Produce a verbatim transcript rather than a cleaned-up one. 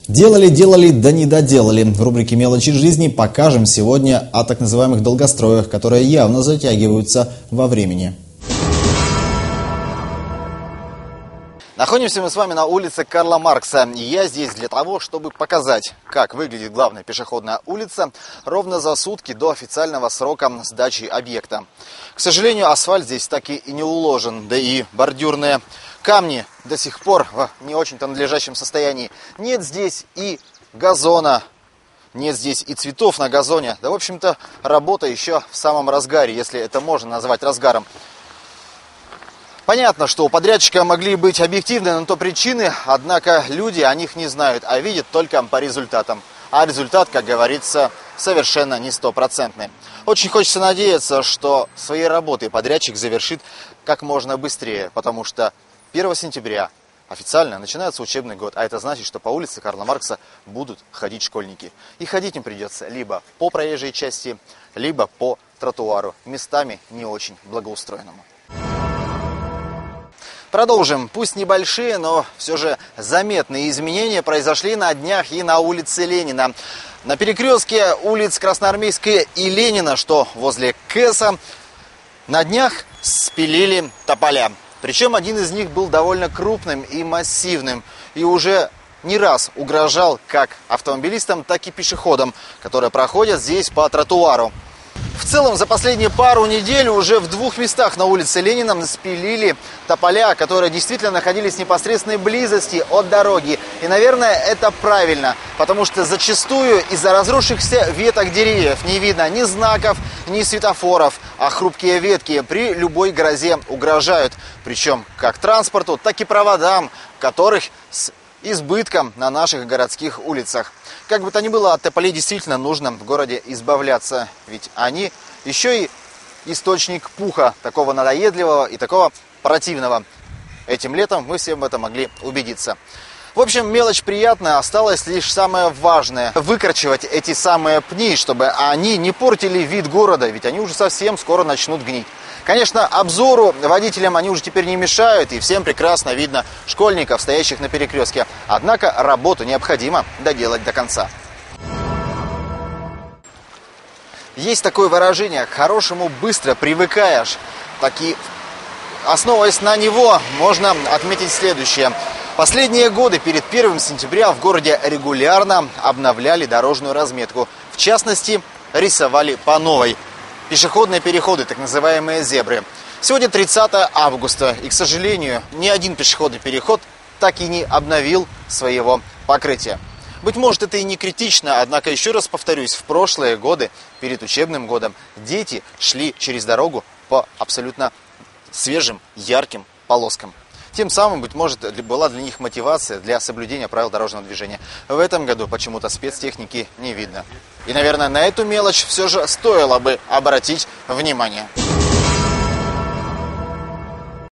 Делали, делали, да не доделали. В рубрике «Мелочи жизни» покажем сегодня о так называемых долгостроях, которые явно затягиваются во времени. Находимся мы с вами на улице Карла Маркса. И я здесь для того, чтобы показать, как выглядит главная пешеходная улица ровно за сутки до официального срока сдачи объекта. К сожалению, асфальт здесь так и не уложен, да и бордюрные камни до сих пор в не очень-то надлежащем состоянии. Нет здесь и газона, нет здесь и цветов на газоне. Да, в общем-то, работа еще в самом разгаре, если это можно назвать разгаром. Понятно, что у подрядчика могли быть объективные на то причины, однако люди о них не знают, а видят только по результатам. А результат, как говорится, совершенно не стопроцентный. Очень хочется надеяться, что свои работы подрядчик завершит как можно быстрее, потому что первого сентября официально начинается учебный год, а это значит, что по улице Карла Маркса будут ходить школьники. И ходить им придется либо по проезжей части, либо по тротуару, местами не очень благоустроенному. Продолжим. Пусть небольшие, но все же заметные изменения произошли на днях и на улице Ленина. На перекрестке улиц Красноармейская и Ленина, что возле КЭСа, на днях спилили тополя. Причем один из них был довольно крупным и массивным, и уже не раз угрожал как автомобилистам, так и пешеходам, которые проходят здесь по тротуару. В целом, за последние пару недель уже в двух местах на улице Ленина спилили тополя, которые действительно находились в непосредственной близости от дороги. И, наверное, это правильно, потому что зачастую из-за разрушившихся веток деревьев не видно ни знаков, ни светофоров, а хрупкие ветки при любой грозе угрожают. Причем как транспорту, так и проводам, которых с избытком на наших городских улицах. Как бы то ни было, от тополей действительно нужно в городе избавляться, ведь они еще и источник пуха, такого надоедливого и такого противного. Этим летом мы все в этом могли убедиться. В общем, мелочь приятная, осталось лишь самое важное – выкорчевать эти самые пни, чтобы они не портили вид города, ведь они уже совсем скоро начнут гнить. Конечно, обзору водителям они уже теперь не мешают, и всем прекрасно видно школьников, стоящих на перекрестке. Однако работу необходимо доделать до конца. Есть такое выражение: к хорошему быстро привыкаешь. Таки, основываясь на него, можно отметить следующее. Последние годы перед первым сентября в городе регулярно обновляли дорожную разметку. В частности, рисовали по новой. Пешеходные переходы, так называемые зебры. Сегодня тридцатое августа, и, к сожалению, ни один пешеходный переход так и не обновил своего покрытия. Быть может, это и не критично, однако, еще раз повторюсь, в прошлые годы, перед учебным годом, дети шли через дорогу по абсолютно свежим, ярким полоскам. Тем самым, быть может, была для них мотивация для соблюдения правил дорожного движения. В этом году почему-то спецтехники не видно. И, наверное, на эту мелочь все же стоило бы обратить внимание.